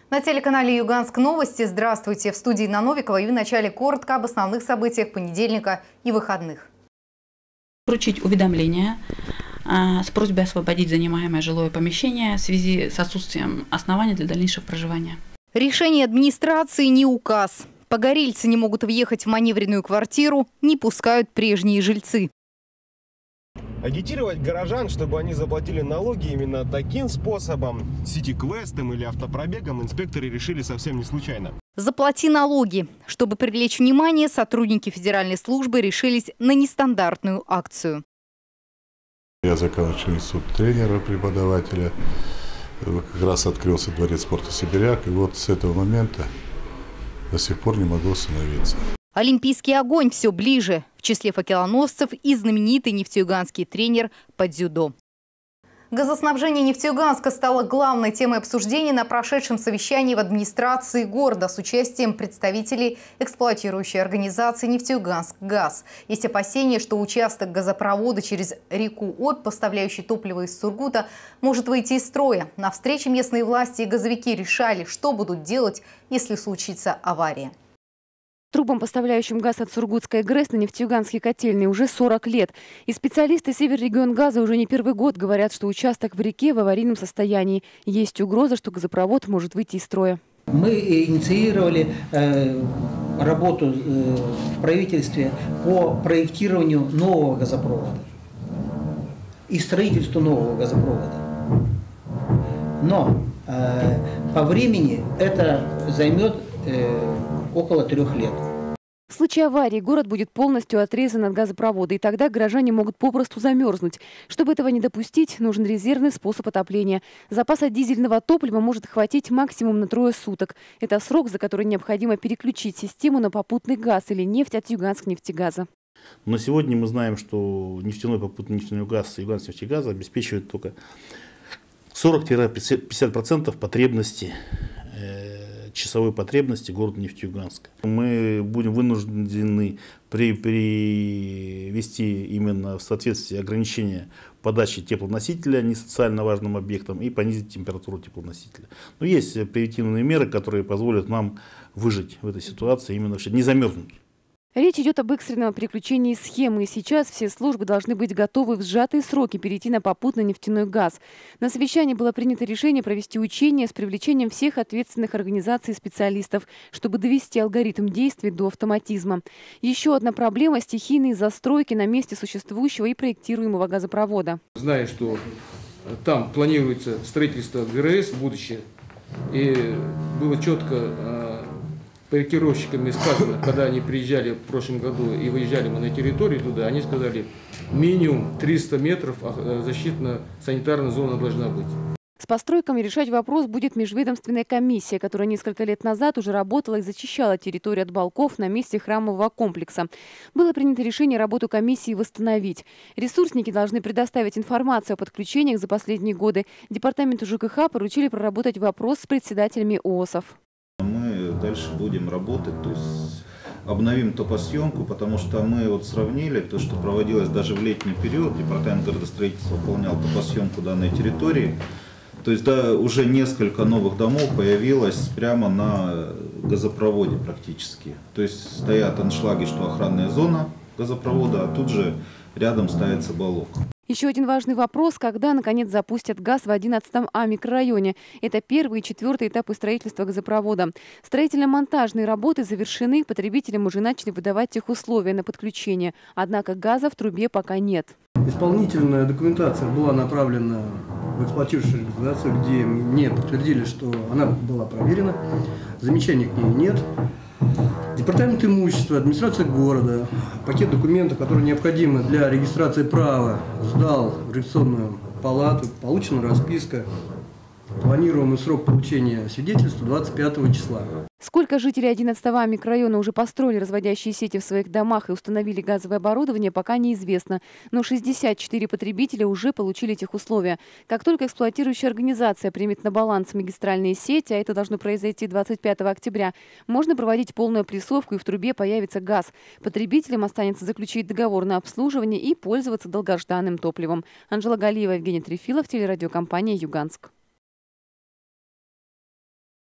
На телеканале «Юганск новости». Здравствуйте. В студии Инна Новикова и в начале коротко об основных событиях понедельника и выходных. Вручить уведомление с просьбой освободить занимаемое жилое помещение в связи с отсутствием оснований для дальнейшего проживания. Решение администрации не указ. Погорельцы не могут въехать в маневренную квартиру, не пускают прежние жильцы. Агитировать горожан, чтобы они заплатили налоги именно таким способом, сити-квестом или автопробегом, инспекторы решили совсем не случайно. Заплати налоги. Чтобы привлечь внимание, сотрудники федеральной службы решились на нестандартную акцию. Я заканчивал институт тренера, преподавателя. Как раз открылся дворец спорта «Сибиряк». И вот с этого момента до сих пор не могу остановиться. Олимпийский огонь все ближе. В числе факелоносцев и знаменитый нефтеюганский тренер по дзюдо. Газоснабжение Нефтеюганска стало главной темой обсуждения на прошедшем совещании в администрации города с участием представителей эксплуатирующей организации «Нефтеюганск-Газ». Есть опасения, что участок газопровода через реку Обь, поставляющий топливо из Сургута, может выйти из строя. На встрече местные власти и газовики решали, что будут делать, если случится авария. Трубам, поставляющим газ от Сургутской ГРЭС на нефтеюганские котельные, уже 40 лет. И специалисты Северрегионгаза уже не первый год говорят, что участок в реке в аварийном состоянии. Есть угроза, что газопровод может выйти из строя. Мы инициировали работу в правительстве по проектированию нового газопровода и строительству нового газопровода. Но по времени это займет около 3 лет. В случае аварии город будет полностью отрезан от газопровода, и тогда горожане могут попросту замерзнуть. Чтобы этого не допустить, нужен резервный способ отопления. Запаса дизельного топлива может хватить максимум на 3 суток. Это срок, за который необходимо переключить систему на попутный газ или нефть от Юганск-нефтегаза. На сегодня мы знаем, что нефтяной попутный нефтяной газ Юганск-нефтегаза обеспечивает только 40-50% потребности, часовой потребности города Нефтеюганска. Мы будем вынуждены привести именно в соответствие ограничения подачи теплоносителя не социально важным объектам и понизить температуру теплоносителя. Но есть превентивные меры, которые позволят нам выжить в этой ситуации, именно вообще не замерзнуть. Речь идет об экстренном переключении схемы, и сейчас все службы должны быть готовы в сжатые сроки перейти на попутный нефтяной газ. На совещании было принято решение провести учения с привлечением всех ответственных организаций и специалистов, чтобы довести алгоритм действий до автоматизма. Еще одна проблема – стихийные застройки на месте существующего и проектируемого газопровода. Зная, что там планируется строительство ГРЭС в будущее, и было четко проектировщиками сказано, когда они приезжали в прошлом году и выезжали мы на территорию туда, они сказали, минимум 300 метров защитно-санитарная зона должна быть. С постройками решать вопрос будет межведомственная комиссия, которая несколько лет назад уже работала и зачищала территорию от балков на месте храмового комплекса. Было принято решение работу комиссии восстановить. Ресурсники должны предоставить информацию о подключениях за последние годы. Департаменту ЖКХ поручили проработать вопрос с председателями ООСов. Мы дальше будем работать, то есть обновим топосъемку, потому что мы вот сравнили то, что проводилось даже в летний период. Департамент градостроительства выполнял топосъемку данной территории. То есть да, уже несколько новых домов появилось прямо на газопроводе практически. То есть стоят аншлаги, что охранная зона газопровода, а тут же рядом ставится балок. Еще один важный вопрос – когда, наконец, запустят газ в 11-А микрорайоне. Это первый и 4-й этапы строительства газопровода. Строительно-монтажные работы завершены, потребителям уже начали выдавать техусловия на подключение. Однако газа в трубе пока нет. Исполнительная документация была направлена в эксплуатирующую организацию, где мне подтвердили, что она была проверена, замечаний к ней нет. Департамент имущества, администрация города, пакет документов, которые необходимы для регистрации права, сдал в регистрационную палату, получена расписка. Планируемый срок получения свидетельства 25 числа. Сколько жителей 11-го микрорайона уже построили разводящие сети в своих домах и установили газовое оборудование, пока неизвестно. Но 64 потребителя уже получили техусловия. Как только эксплуатирующая организация примет на баланс магистральные сети, а это должно произойти 25 октября, можно проводить полную опрессовку, и в трубе появится газ. Потребителям останется заключить договор на обслуживание и пользоваться долгожданным топливом. Анжела Галиева, Евгений Трефилов, телерадиокомпания «Юганск».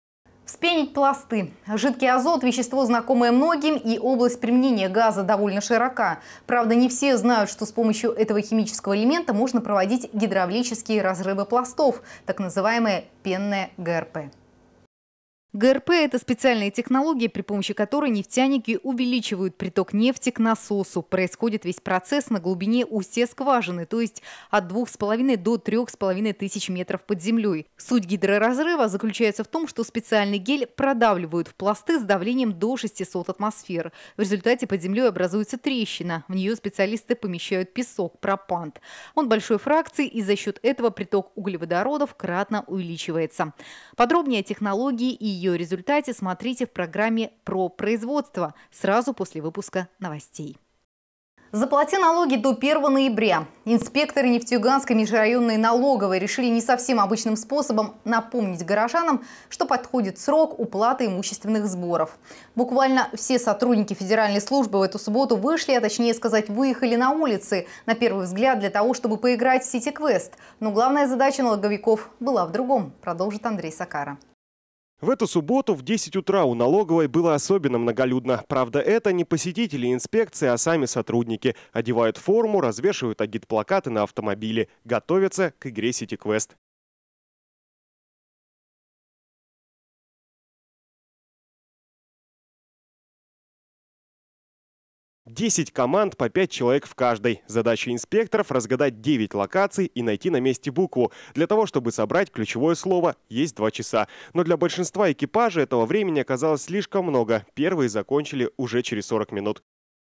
Вспенить пласты. Жидкий азот – вещество, знакомое многим, и область применения газа довольно широка. Правда, не все знают, что с помощью этого химического элемента можно проводить гидравлические разрывы пластов, так называемое пенное ГРП. ГРП – это специальная технология, при помощи которой нефтяники увеличивают приток нефти к насосу. Происходит весь процесс на глубине устья скважины, то есть от 2,5 до 3,5 тысяч метров под землей. Суть гидроразрыва заключается в том, что специальный гель продавливают в пласты с давлением до 600 атмосфер. В результате под землей образуется трещина. В нее специалисты помещают песок, пропант. Он большой фракции, и за счет этого приток углеводородов кратно увеличивается. Подробнее о технологии и ее результате смотрите в программе про производство сразу после выпуска новостей. Заплати налоги до 1 ноября. Инспекторы Нефтеюганской межрайонной налоговой решили не совсем обычным способом напомнить горожанам, что подходит срок уплаты имущественных сборов. Буквально все сотрудники федеральной службы в эту субботу вышли, а точнее сказать, выехали на улицы, на первый взгляд, для того, чтобы поиграть в City Quest. Но главная задача налоговиков была в другом, продолжит Андрей Сакара. В эту субботу в 10 утра у налоговой было особенно многолюдно. Правда, это не посетители инспекции, а сами сотрудники. Одевают форму, развешивают агитплакаты на автомобиле. Готовятся к игре City Quest. Десять команд по 5 человек в каждой. Задача инспекторов – разгадать 9 локаций и найти на месте букву. Для того, чтобы собрать ключевое слово, есть 2 часа. Но для большинства экипажей этого времени оказалось слишком много. Первые закончили уже через 40 минут.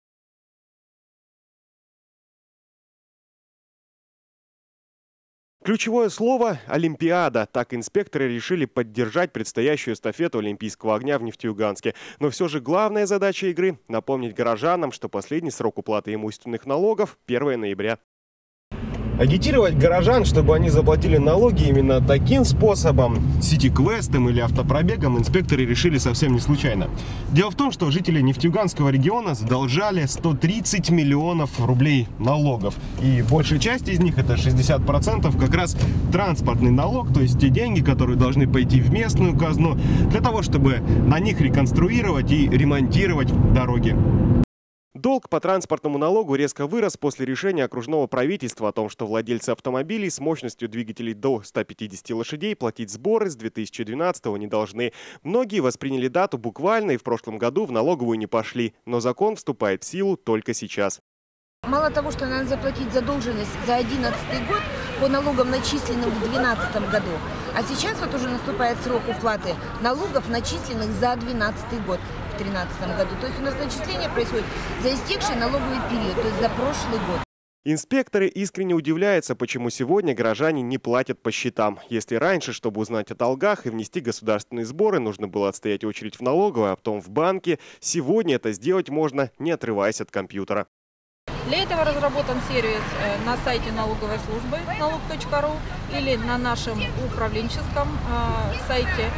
Ключевое слово – Олимпиада. Так инспекторы решили поддержать предстоящую эстафету Олимпийского огня в Нефтеюганске. Но все же главная задача игры – напомнить горожанам, что последний срок уплаты имущественных налогов – 1 ноября. Агитировать горожан, чтобы они заплатили налоги именно таким способом, сити-квестом или автопробегом, инспекторы решили совсем не случайно. Дело в том, что жители Нефтеюганского региона задолжали 130 миллионов рублей налогов. И большая часть из них, это 60%, как раз транспортный налог, то есть те деньги, которые должны пойти в местную казну, для того, чтобы на них реконструировать и ремонтировать дороги. Долг по транспортному налогу резко вырос после решения окружного правительства о том, что владельцы автомобилей с мощностью двигателей до 150 лошадей платить сборы с 2012-го не должны. Многие восприняли дату буквально и в прошлом году в налоговую не пошли, но закон вступает в силу только сейчас. Мало того, что надо заплатить задолженность за 2011 год по налогам, начисленным в 2012 году, а сейчас вот уже наступает срок уплаты налогов, начисленных за 2012 год. В 2013 году. То есть у нас начисление происходит за истекший налоговый период, то есть за прошлый год. Инспекторы искренне удивляются, почему сегодня горожане не платят по счетам. Если раньше, чтобы узнать о долгах и внести государственные сборы, нужно было отстоять очередь в налоговой, а потом в банке, сегодня это сделать можно, не отрываясь от компьютера. Для этого разработан сервис на сайте налоговой службы налог.ру или на нашем управленческом сайте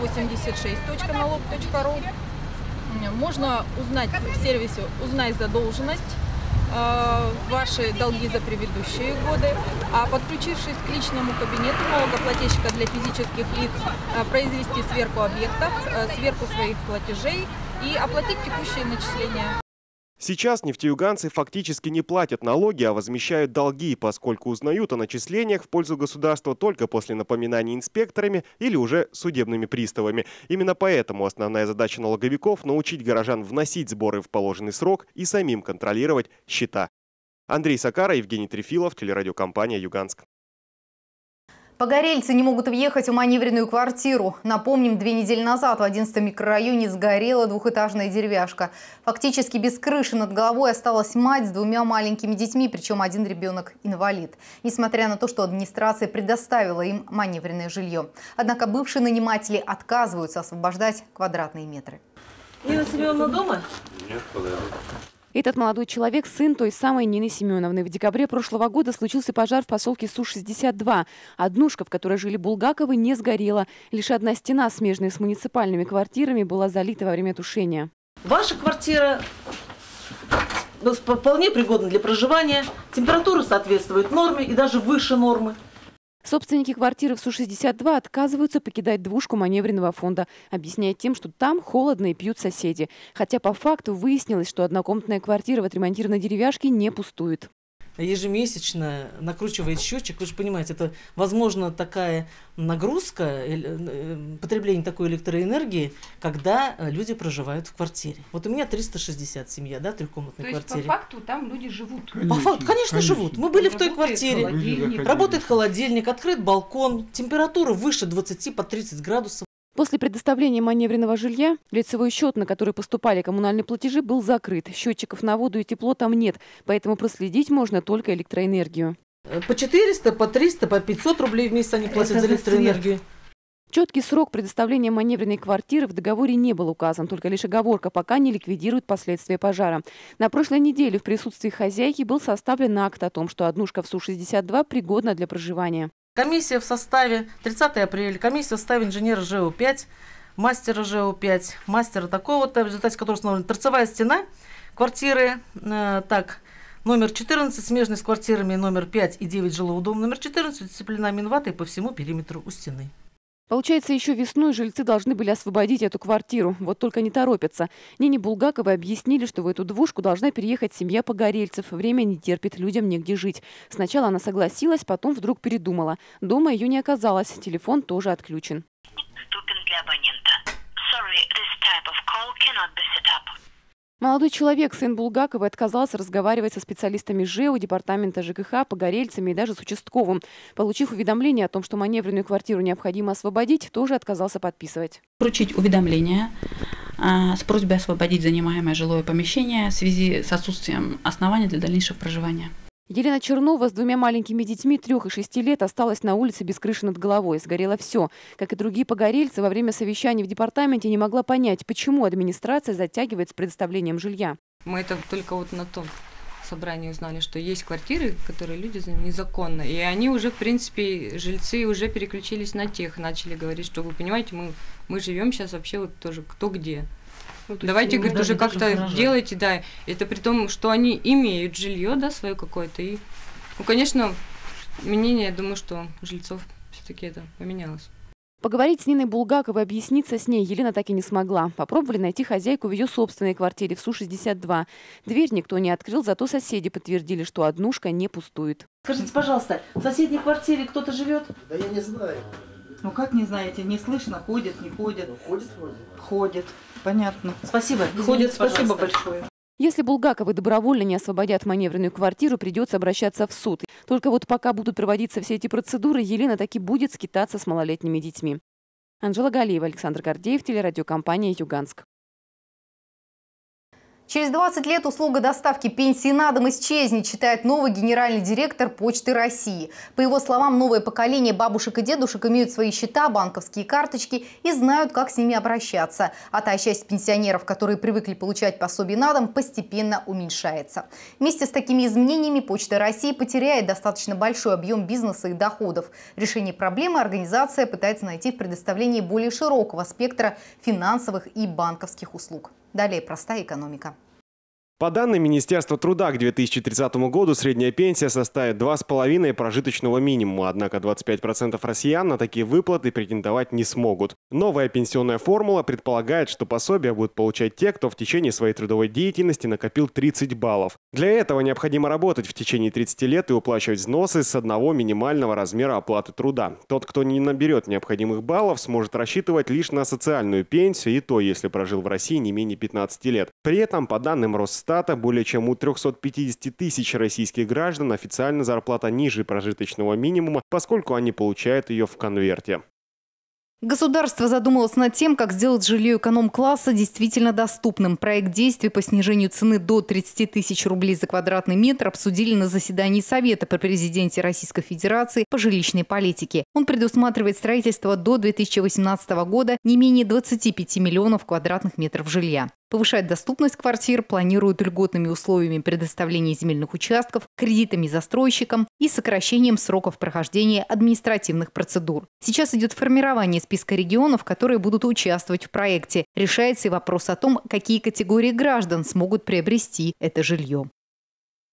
r86.налог.ру. Можно узнать в сервисе «Узнай задолженность», ваши долги за предыдущие годы, а подключившись к личному кабинету налогоплательщика для физических лиц, произвести сверку объектов, сверку своих платежей и оплатить текущие начисления. Сейчас нефтеюганцы фактически не платят налоги, а возмещают долги, поскольку узнают о начислениях в пользу государства только после напоминаний инспекторами или уже судебными приставами. Именно поэтому основная задача налоговиков – научить горожан вносить сборы в положенный срок и самим контролировать счета. Андрей Сакара, Евгений Трефилов, телерадиокомпания «Юганск». Погорельцы не могут въехать в маневренную квартиру. Напомним, 2 недели назад в 11-м микрорайоне сгорела двухэтажная деревяшка. Фактически без крыши над головой осталась мать с 2 маленькими детьми, причем один ребенок инвалид. Несмотря на то, что администрация предоставила им маневренное жилье. Однако бывшие наниматели отказываются освобождать квадратные метры. Нина Семеновна дома? Нет, подойду. Этот молодой человек – сын той самой Нины Семеновны. В декабре прошлого года случился пожар в поселке Су-62. Однушка, в которой жили Булгаковы, не сгорела. Лишь одна стена, смежная с муниципальными квартирами, была залита во время тушения. Ваша квартира вполне пригодна для проживания. Температура соответствует норме и даже выше нормы. Собственники квартиры в Су-62 отказываются покидать двушку маневренного фонда, объясняя тем, что там холодно и пьют соседи. Хотя по факту выяснилось, что однокомнатная квартира в отремонтированной деревяшке не пустует. Ежемесячно накручивает счетчик. Вы же понимаете, это, возможно, такая нагрузка, потребление такой электроэнергии, когда люди проживают в квартире. Вот у меня 360 семья, да, трехкомнатной квартире. То есть по факту там люди живут? По факту, конечно, живут. Мы были в той квартире. Работает холодильник, открыт балкон, температура выше 20 по 30 градусов. После предоставления маневренного жилья лицевой счет, на который поступали коммунальные платежи, был закрыт. Счетчиков на воду и тепло там нет, поэтому проследить можно только электроэнергию. По 400, по 300, по 500 рублей в месяц они платят за электроэнергию. Четкий срок предоставления маневренной квартиры в договоре не был указан, только лишь оговорка, пока не ликвидируют последствия пожара. На прошлой неделе в присутствии хозяйки был составлен акт о том, что однушка в Су-62 пригодна для проживания. Комиссия в составе, 30 апреля, комиссия в составе инженера ЖО-5, мастера ЖО-5, мастера такого-то, в результате которого установлена торцевая стена квартиры, номер 14, смежный с квартирами номер 5 и 9 жилого дома, номер 14, утеплена минватой по всему периметру у стены. Получается, еще весной жильцы должны были освободить эту квартиру. Вот только не торопятся. Нине Булгаковой объяснили, что в эту двушку должна переехать семья погорельцев. Время не терпит, людям негде жить. Сначала она согласилась, потом вдруг передумала. Дома ее не оказалось, телефон тоже отключен. Доступен для абонента. Sorry, this type of call cannot be set up. Молодой человек, сын Булгаковой, отказался разговаривать со специалистами ЖЭУ, департамента ЖКХ, погорельцами и даже с участковым. Получив уведомление о том, что маневренную квартиру необходимо освободить, тоже отказался подписывать. Вручить уведомление с просьбой освободить занимаемое жилое помещение в связи с отсутствием оснований для дальнейшего проживания. Елена Чернова с двумя маленькими детьми 3 и 6 лет осталась на улице без крыши над головой. Сгорело все. Как и другие погорельцы, во время совещаний в департаменте не могла понять, почему администрация затягивает с предоставлением жилья. Мы это только вот на том собрании узнали, что есть квартиры, которые люди незаконно. И они уже, в принципе, жильцы уже переключились на тех. Начали говорить, что вы понимаете, мы живем сейчас вообще вот тоже кто где. Давайте, говорит, уже как-то делайте, да. Это при том, что они имеют жилье, да, свое какое-то. И, ну, конечно, мнение, я думаю, что жильцов все-таки это поменялось. Поговорить с Ниной Булгаковой, объясниться с ней Елена так и не смогла. Попробовали найти хозяйку в ее собственной квартире в Су-62. Дверь никто не открыл, зато соседи подтвердили, что однушка не пустует. Скажите, пожалуйста, в соседней квартире кто-то живет? Да я не знаю. Ну как не знаете, не слышно, ходят, не ходят. Ходят вроде. Ходят, понятно. Спасибо. Ходят, спасибо большое. Если Булгаковы добровольно не освободят маневренную квартиру, придется обращаться в суд. Только вот пока будут проводиться все эти процедуры, Елена таки будет скитаться с малолетними детьми. Анжела Галиева, Александр Гордеев, телерадиокомпания «Юганск». Через 20 лет услуга доставки пенсии на дом исчезнет, считает новый генеральный директор Почты России. По его словам, новое поколение бабушек и дедушек имеют свои счета, банковские карточки и знают, как с ними обращаться. А та часть пенсионеров, которые привыкли получать пособие на дом, постепенно уменьшается. Вместе с такими изменениями Почта России потеряет достаточно большой объем бизнеса и доходов. Решение проблемы организация пытается найти в предоставлении более широкого спектра финансовых и банковских услуг. Далее простая экономика. По данным Министерства труда, к 2030 году средняя пенсия составит 2,5 прожиточного минимума, однако 25% россиян на такие выплаты претендовать не смогут. Новая пенсионная формула предполагает, что пособие будут получать те, кто в течение своей трудовой деятельности накопил 30 баллов. Для этого необходимо работать в течение 30 лет и уплачивать взносы с одного минимального размера оплаты труда. Тот, кто не наберет необходимых баллов, сможет рассчитывать лишь на социальную пенсию, и то, если прожил в России не менее 15 лет. При этом, по данным Росстата, более чем у 350 тысяч российских граждан официально зарплата ниже прожиточного минимума, поскольку они получают ее в конверте. Государство задумалось над тем, как сделать жилье эконом-класса действительно доступным. Проект действий по снижению цены до 30 тысяч рублей за квадратный метр обсудили на заседании Совета при президенте Российской Федерации по жилищной политике. Он предусматривает строительство до 2018 года не менее 25 миллионов квадратных метров жилья. Повышать доступность квартир планируют льготными условиями предоставления земельных участков, кредитами застройщикам и сокращением сроков прохождения административных процедур. Сейчас идет формирование списка регионов, которые будут участвовать в проекте. Решается и вопрос о том, какие категории граждан смогут приобрести это жилье.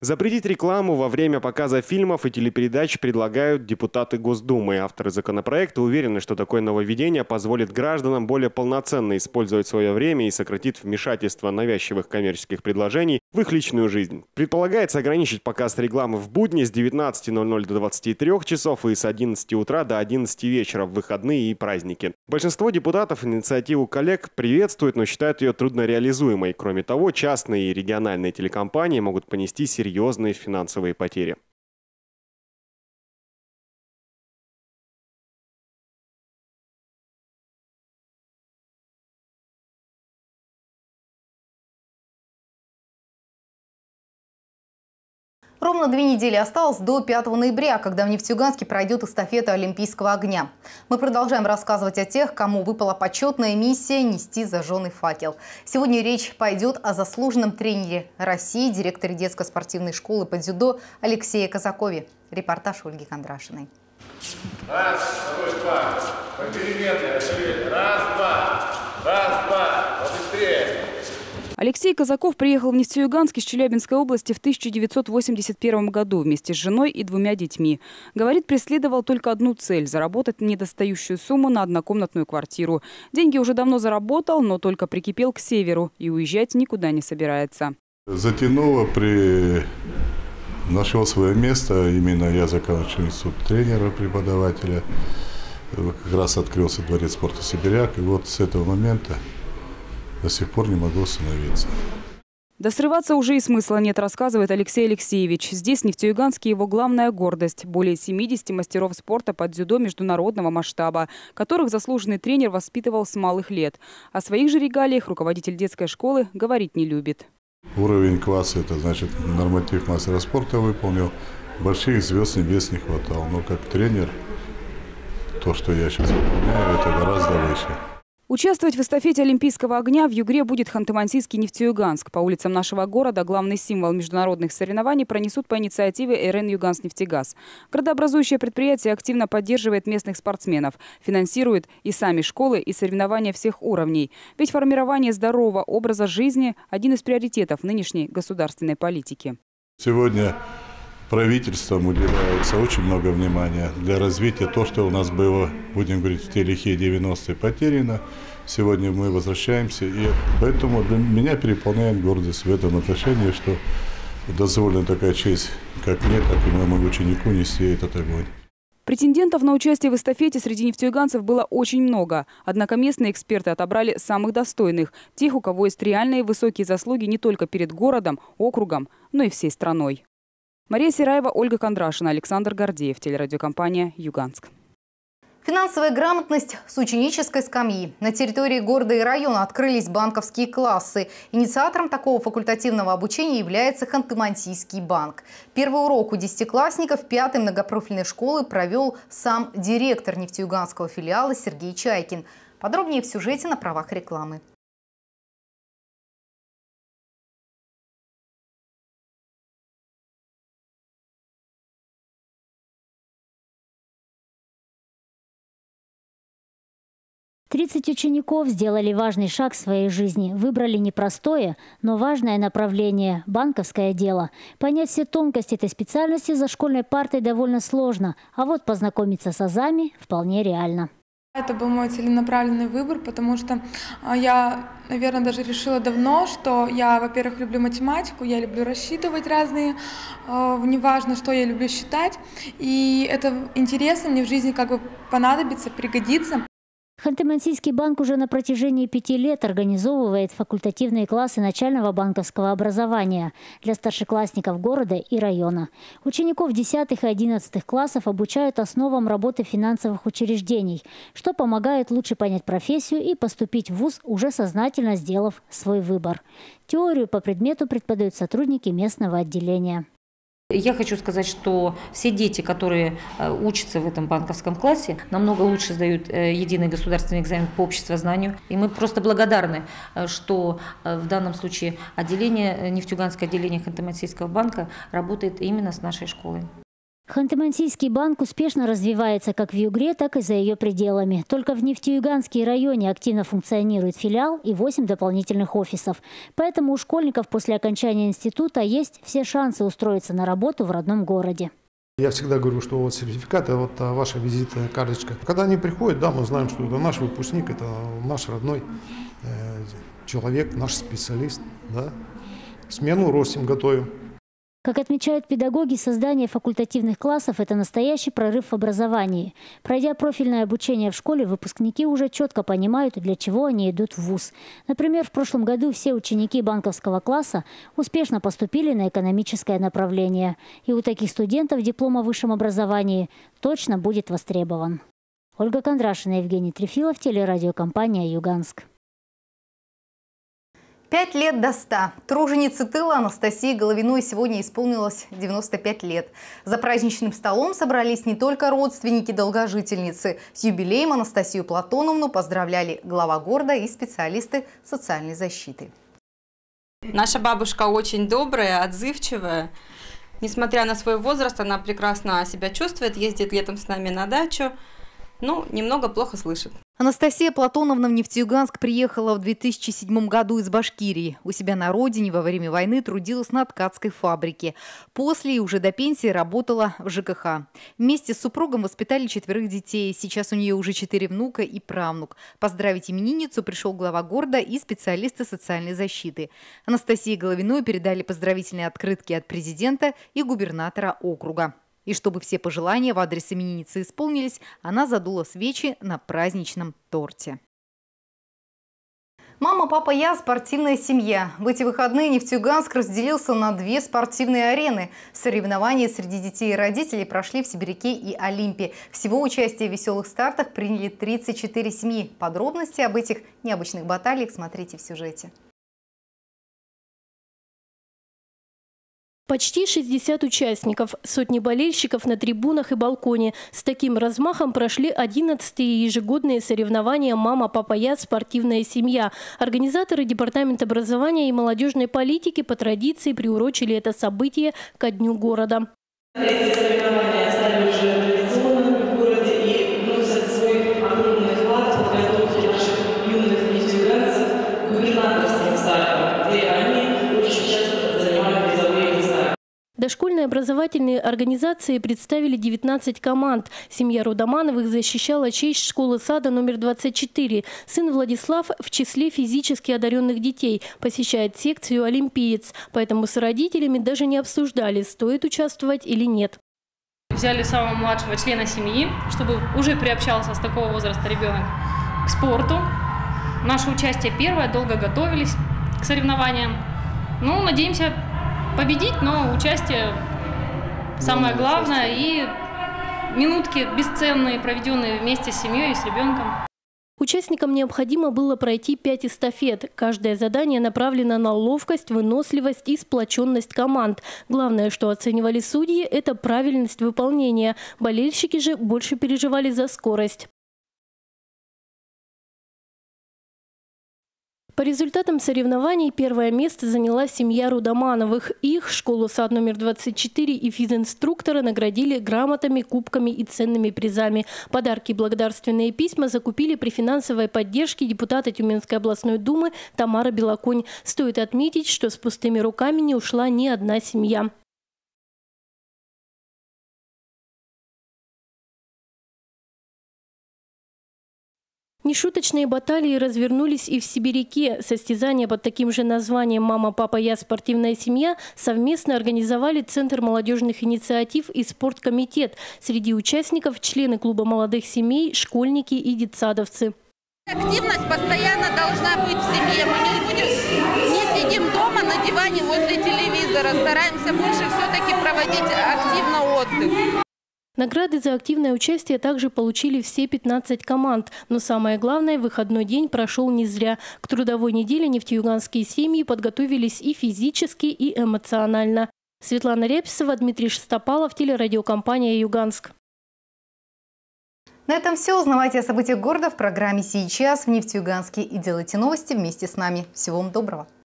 Запретить рекламу во время показа фильмов и телепередач предлагают депутаты Госдумы. Авторы законопроекта уверены, что такое нововведение позволит гражданам более полноценно использовать свое время и сократит вмешательство навязчивых коммерческих предложений в их личную жизнь. Предполагается ограничить показ рекламы в будни с 19:00 до 23 часов и с 11 утра до 11 вечера в выходные и праздники. Большинство депутатов инициативу коллег приветствуют, но считают ее труднореализуемой. Кроме того, частные и региональные телекомпании могут понести серьезные финансовые потери. Ровно 2 недели осталось до 5 ноября, когда в Нефтеюганске пройдет эстафета Олимпийского огня. Мы продолжаем рассказывать о тех, кому выпала почетная миссия нести зажженный факел. Сегодня речь пойдет о заслуженном тренере России, директоре детской спортивной школы по дзюдо Алексее Казакове. Репортаж Ольги Кондрашиной. Раз, второй, два. Попеременные. Раз, два. Раз, два. Побыстрее. Алексей Казаков приехал в Нефтеюганск из Челябинской области в 1981 году вместе с женой и 2 детьми. Говорит, преследовал только одну цель – заработать недостающую сумму на однокомнатную квартиру. Деньги уже давно заработал, но только прикипел к северу и уезжать никуда не собирается. Затянуло, нашел свое место. Именно я заканчивал институт тренера, преподавателя. Как раз открылся дворец спорта «Сибиряк». И вот с этого момента до сих пор не могу остановиться. Да срываться уже и смысла нет, рассказывает Алексей Алексеевич. Здесь в Нефтеюганске его главная гордость. Более 70 мастеров спорта по дзюдо международного масштаба, которых заслуженный тренер воспитывал с малых лет. О своих же регалиях руководитель детской школы говорить не любит. Уровень класса, это значит норматив мастера спорта выполнил. Больших звезд небес не хватало. Но как тренер, то, что я сейчас выполняю, это гораздо выше. Участвовать в эстафете Олимпийского огня в Югре будет Ханты-Мансийский Нефтеюганск. По улицам нашего города главный символ международных соревнований пронесут по инициативе РН «Юганск-Нефтегаз». Градообразующее предприятие активно поддерживает местных спортсменов, финансирует и сами школы, и соревнования всех уровней. Ведь формирование здорового образа жизни – один из приоритетов нынешней государственной политики. Сегодня правительством уделяется очень много внимания для развития. То, что у нас было, будем говорить, в те лихие 90-е потеряно, сегодня мы возвращаемся. И поэтому для меня переполняет гордость в этом отношении, что дозволена такая честь как мне, так и моему ученику нести этот огонь. Претендентов на участие в эстафете среди нефтеюганцев было очень много. Однако местные эксперты отобрали самых достойных. Тех, у кого есть реальные высокие заслуги не только перед городом, округом, но и всей страной. Мария Сираева, Ольга Кондрашина, Александр Гордеев, телерадиокомпания «Юганск». Финансовая грамотность с ученической скамьи. На территории города и района открылись банковские классы. Инициатором такого факультативного обучения является Ханты-Мансийский банк. Первый урок у 10-классников 5-й многопрофильной школы провел сам директор нефтеюганского филиала Сергей Чайкин. Подробнее в сюжете на правах рекламы. Тридцать учеников сделали важный шаг в своей жизни. Выбрали непростое, но важное направление – банковское дело. Понять все тонкости этой специальности за школьной партой довольно сложно, а вот познакомиться с азами вполне реально. Это был мой целенаправленный выбор, потому что я, наверное, даже решила давно, что я, во-первых, люблю математику, я люблю рассчитывать разные, неважно, что я люблю считать. И это интересно, мне в жизни как бы понадобится, пригодится. Ханты-Мансийский банк уже на протяжении 5 лет организовывает факультативные классы начального банковского образования для старшеклассников города и района. Учеников 10 и 11 классов обучают основам работы финансовых учреждений, что помогает лучше понять профессию и поступить в вуз, уже сознательно сделав свой выбор. Теорию по предмету преподают сотрудники местного отделения. Я хочу сказать, что все дети, которые учатся в этом банковском классе, намного лучше сдают единый государственный экзамен по обществознанию. И мы просто благодарны, что в данном случае нефтеюганское отделение Ханты-Мансийского банка работает именно с нашей школой. Ханты-Мансийский банк успешно развивается как в Югре, так и за ее пределами. Только в Нефтеюганске районе активно функционирует филиал и 8 дополнительных офисов. Поэтому у школьников после окончания института есть все шансы устроиться на работу в родном городе. Я всегда говорю, что вот сертификат – это вот ваша визитная карточка. Когда они приходят, да, мы знаем, что это наш выпускник, это наш родной человек, наш специалист. Да. Смену ростим готовим. Как отмечают педагоги, создание факультативных классов – это настоящий прорыв в образовании. Пройдя профильное обучение в школе, выпускники уже четко понимают, для чего они идут в вуз. Например, в прошлом году все ученики банковского класса успешно поступили на экономическое направление. И у таких студентов диплом о высшем образовании точно будет востребован. Ольга Кондрашина, Евгений Трефилов, телерадиокомпания «Юганск». 5 лет до 100. Труженице тыла Анастасии Головиной сегодня исполнилось 95 лет. За праздничным столом собрались не только родственники долгожительницы. С юбилеем Анастасию Платоновну поздравляли глава города и специалисты социальной защиты. Наша бабушка очень добрая, отзывчивая. Несмотря на свой возраст, она прекрасно себя чувствует, ездит летом с нами на дачу. Ну, немного плохо слышит. Анастасия Платоновна в Нефтеюганск приехала в 2007 году из Башкирии. У себя на родине во время войны трудилась на ткацкой фабрике. После и уже до пенсии работала в ЖКХ. Вместе с супругом воспитали 4 детей. Сейчас у нее уже 4 внука и правнук. Поздравить именинницу пришел глава города и специалисты социальной защиты. Анастасии Головиной передали поздравительные открытки от президента и губернатора округа. И чтобы все пожелания в адрес именинницы исполнились, она задула свечи на праздничном торте. Мама, папа, я – спортивная семья. В эти выходные Нефтеюганск разделился на 2 спортивные арены. Соревнования среди детей и родителей прошли в Сибиряке и Олимпе. Всего участие в веселых стартах приняли 34 семьи. Подробности об этих необычных баталиях смотрите в сюжете. Почти 60 участников, сотни болельщиков на трибунах и балконе. С таким размахом прошли 11-е ежегодные соревнования «Мама, папа, я. Спортивная семья». Организаторы Департамента образования и молодежной политики по традиции приурочили это событие ко Дню города. Эти соревнования стали уже традиционными в городе и вносят свой огромный вклад в подготовку наших юных нефтеюганцев к губернаторским стартам, где они очень часто занимают призовые места. Дошкольные образовательные организации представили 19 команд. Семья Рудомановых защищала честь школы-сада номер 24. Сын Владислав в числе физически одаренных детей посещает секцию «Олимпиец». Поэтому с родителями даже не обсуждали, стоит участвовать или нет. Взяли самого младшего члена семьи, чтобы уже приобщался с такого возраста ребенок к спорту. Наше участие первое, долго готовились к соревнованиям. Ну, надеемся победить, но участие самое главное и минутки бесценные, проведенные вместе с семьей и с ребенком. Участникам необходимо было пройти 5 эстафет. Каждое задание направлено на ловкость, выносливость и сплоченность команд. Главное, что оценивали судьи, это правильность выполнения. Болельщики же больше переживали за скорость. По результатам соревнований первое место заняла семья Рудомановых. Их, школу-сад номер 24 и физинструктора наградили грамотами, кубками и ценными призами. Подарки и благодарственные письма закупили при финансовой поддержке депутата Тюменской областной думы Тамара Белоконь. Стоит отметить, что с пустыми руками не ушла ни одна семья. Нешуточные баталии развернулись и в Сибиряке. Состязания под таким же названием «Мама, папа, я. Спортивная семья» совместно организовали Центр молодежных инициатив и спорткомитет. Среди участников – члены клуба молодых семей, школьники и детсадовцы. Активность постоянно должна быть в семье. Мы не сидим дома на диване возле телевизора. Стараемся больше все-таки проводить активно отдых. Награды за активное участие также получили все 15 команд. Но самое главное, выходной день прошел не зря. К трудовой неделе нефтеюганские семьи подготовились и физически, и эмоционально. Светлана Репсова, Дмитрий Шестопалов, телерадиокомпания «Юганск». На этом все. Узнавайте о событиях города в программе «Сейчас» в Нефтеюганске и делайте новости вместе с нами. Всего вам доброго.